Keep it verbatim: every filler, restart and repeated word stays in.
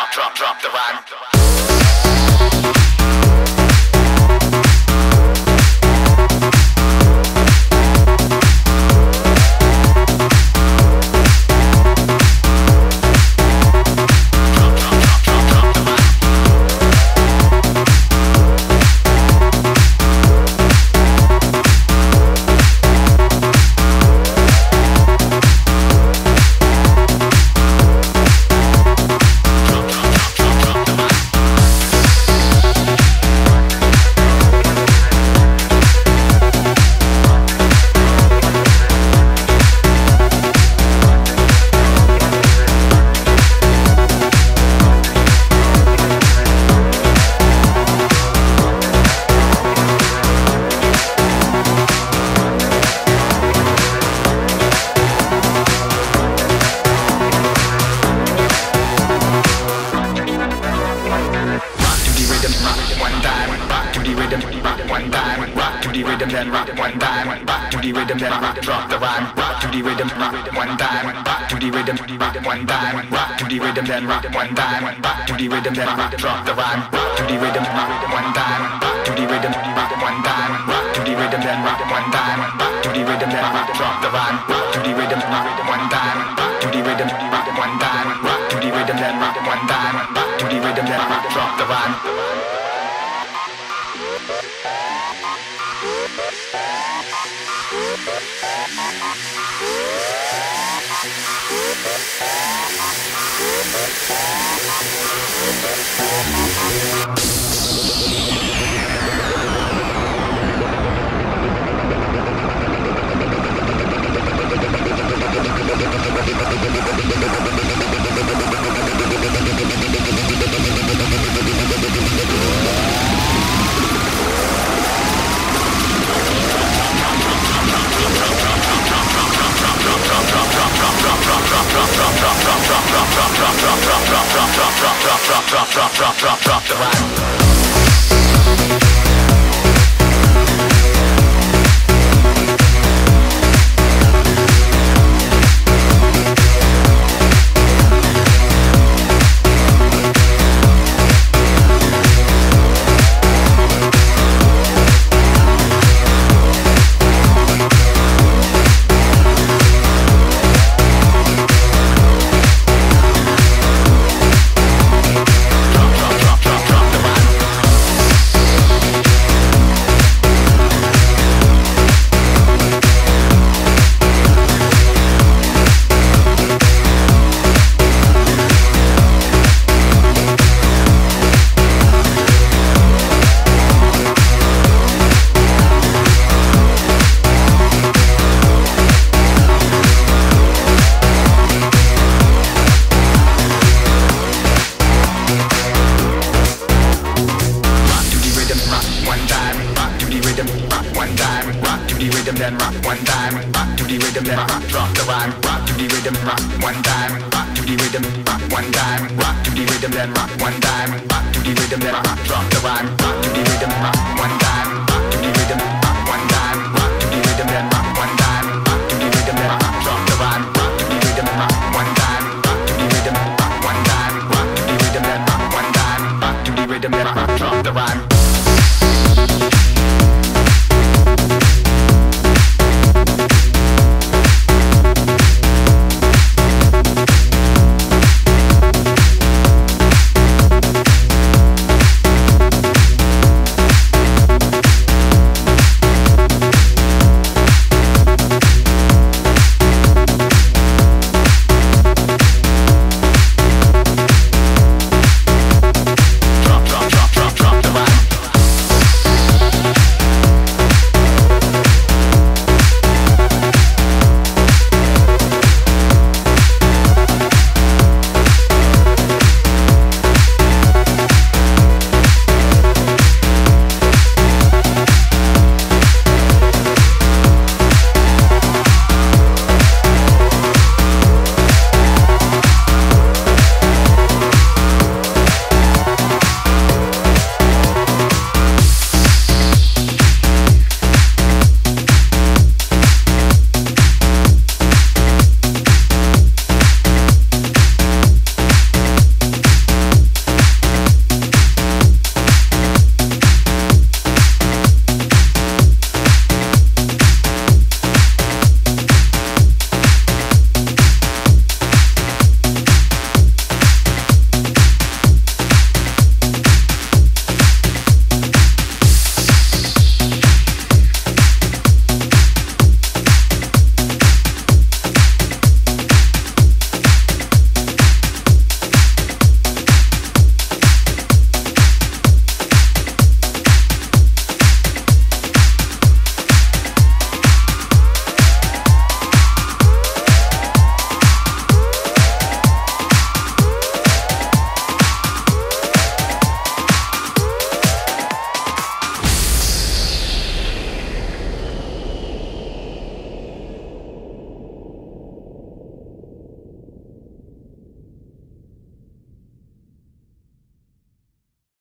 drop, drop, drop the rhyme. One time, rock to the rhythm, then rock one time, rock to the rhythm, then rock, drop the rhyme, rock to the rhythm, rock one time, rock to the rhythm, rock one time, rock to the rhythm, then rock one time, rock to the rhythm, then rock, drop the rhyme, rock to the rhythm, rock one time, rock to the rhythm, rock one time, rock to the rhythm, then rock one time, rock to the rhythm, then rock, drop the rhyme, rock to the rhythm, rock one time, rock to the rhythm, rock one time, rock to the rhythm, then rock one time, rock to the rhythm, then rock, drop the rhyme. Drop, drop, drop, drop, drop the rhyme. Then rock one time, rock to the rhythm, then rock, drop the rhyme, rock to the rhythm, rock one time, rock to the rhythm, rock one time, rock to the rhythm, then rock one time, rock to the rhythm, then rock, drop the rhyme, rock to the rhythm, rock one time, rock to the rhythm, rock one time, rock to the rhythm, then rock one time, rock to the rhythm, then rock, drop the rhyme, rock to the rhythm, rock one time, rock to the rhythm, rock one time, rock to the rhythm, then rock one time, rock to the rhythm, then rock, drop the rhyme.